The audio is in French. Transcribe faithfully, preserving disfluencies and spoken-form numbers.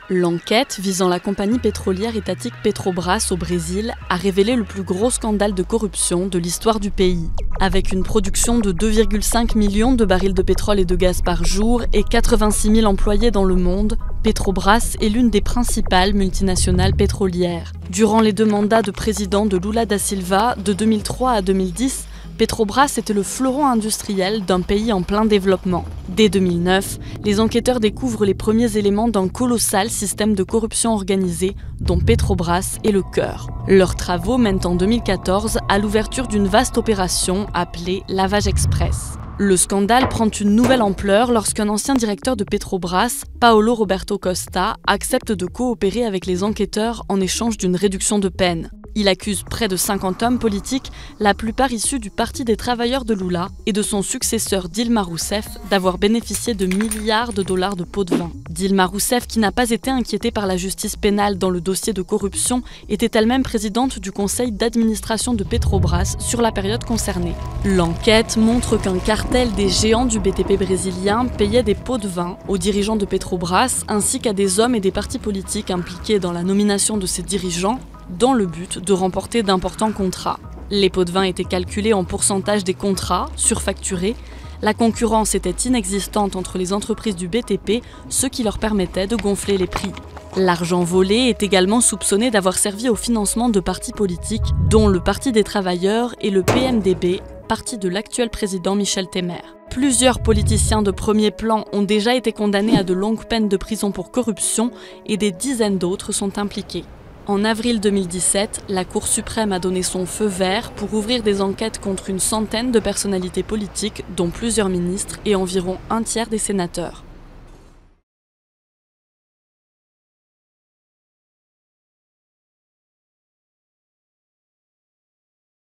L'enquête visant la compagnie pétrolière étatique Petrobras au Brésil a révélé le plus gros scandale de corruption de l'histoire du pays. Avec une production de deux virgule cinq millions de barils de pétrole et de gaz par jour et quatre-vingt-six mille employés dans le monde, Petrobras est l'une des principales multinationales pétrolières. Durant les deux mandats de président de Lula da Silva, de deux mille trois à deux mille dix, Petrobras était le fleuron industriel d'un pays en plein développement. Dès deux mille neuf, les enquêteurs découvrent les premiers éléments d'un colossal système de corruption organisée dont Petrobras est le cœur. Leurs travaux mènent en deux mille quatorze à l'ouverture d'une vaste opération appelée Lavage Express. Le scandale prend une nouvelle ampleur lorsqu'un ancien directeur de Petrobras, Paulo Roberto Costa, accepte de coopérer avec les enquêteurs en échange d'une réduction de peine. Il accuse près de cinquante hommes politiques, la plupart issus du Parti des travailleurs de Lula et de son successeur Dilma Rousseff d'avoir bénéficié de milliards de dollars de pots de vin. Dilma Rousseff, qui n'a pas été inquiétée par la justice pénale dans le dossier de corruption, était elle-même présidente du conseil d'administration de Petrobras sur la période concernée. L'enquête montre qu'un cartel des géants du B T P brésilien payait des pots de vin aux dirigeants de Petrobras ainsi qu'à des hommes et des partis politiques impliqués dans la nomination de ces dirigeants, dans le but de remporter d'importants contrats. Les pots de vin étaient calculés en pourcentage des contrats, surfacturés. La concurrence était inexistante entre les entreprises du B T P, ce qui leur permettait de gonfler les prix. L'argent volé est également soupçonné d'avoir servi au financement de partis politiques, dont le Parti des travailleurs et le P M D B, parti de l'actuel président Michel Temer. Plusieurs politiciens de premier plan ont déjà été condamnés à de longues peines de prison pour corruption et des dizaines d'autres sont impliqués. En avril deux mille dix-sept, la Cour suprême a donné son feu vert pour ouvrir des enquêtes contre une centaine de personnalités politiques, dont plusieurs ministres et environ un tiers des sénateurs.